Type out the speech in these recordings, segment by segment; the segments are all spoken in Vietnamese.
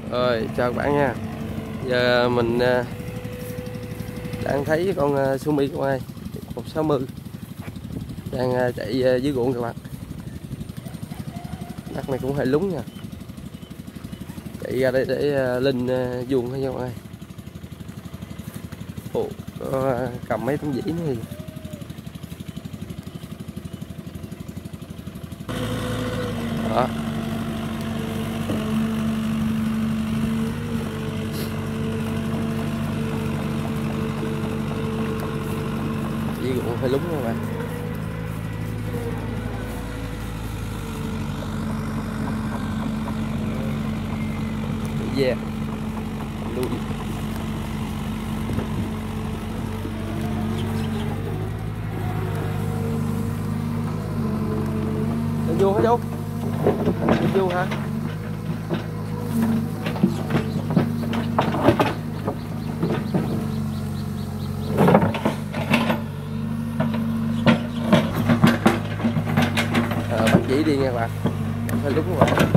Rồi chào các bạn nha. Giờ mình đang thấy con Sumi các bạn, 160 đang chạy dưới ruộng các bạn. Đất này cũng hơi lúng nha. Chạy ra đây để lên vuông thôi nha các bạn. Ồ, có cầm mấy tấm dĩ nữa. Đó. Dưới ruộng hơi lúng các bạn. Yeah. Lui. Lên vuông hả chú? Lên vuông hả? Bắt chỉ đi nha các bạn. Hơi lúng các bạn.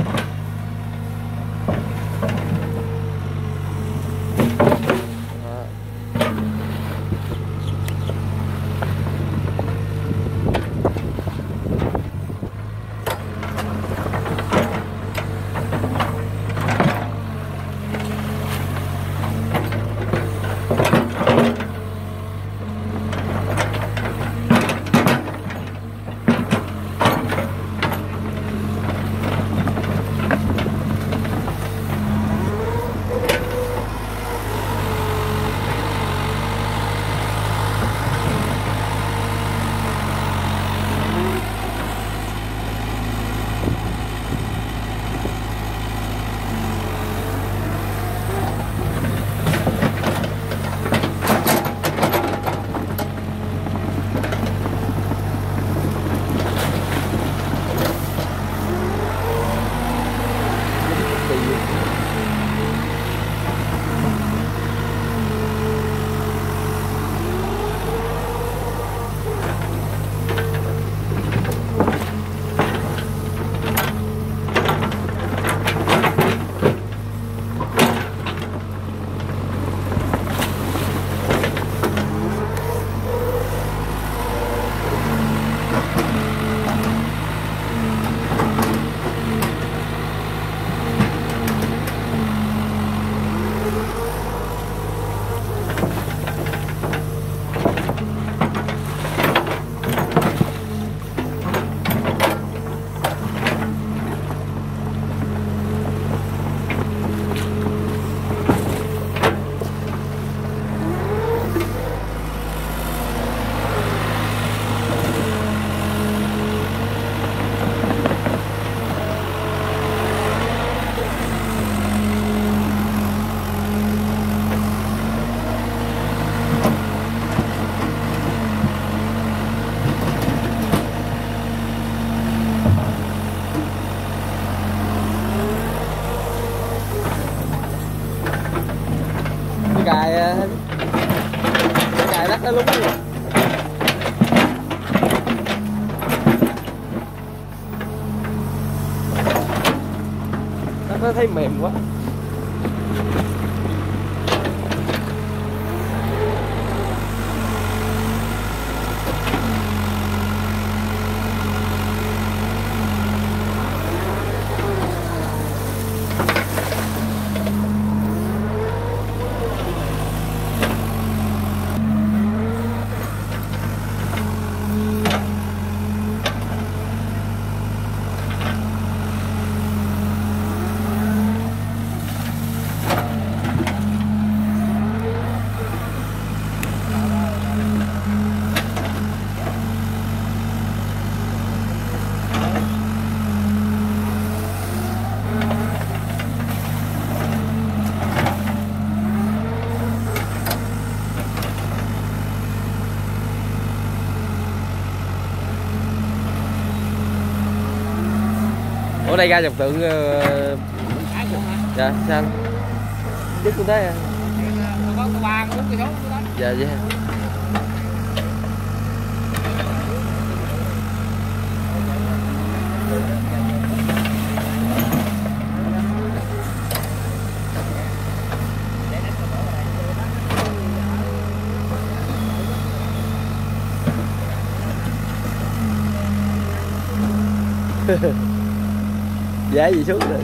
Cái cài đất nó lúng rồi. Nó thấy mềm quá. Ở đây ra dòng tượng dạ sao anh biết cũng thế à. Có 3 4 cây số đó. Dạ dạ. Giá gì xuống rồi.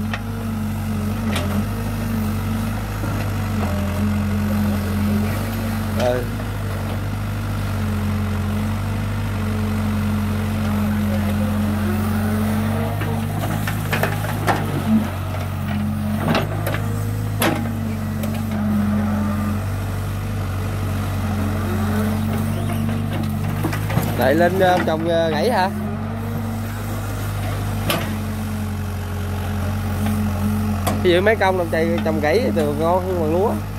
Lại lên trồng gãy hả? Ví dụ mấy công trồng gãy từ ngon hơn bằng lúa.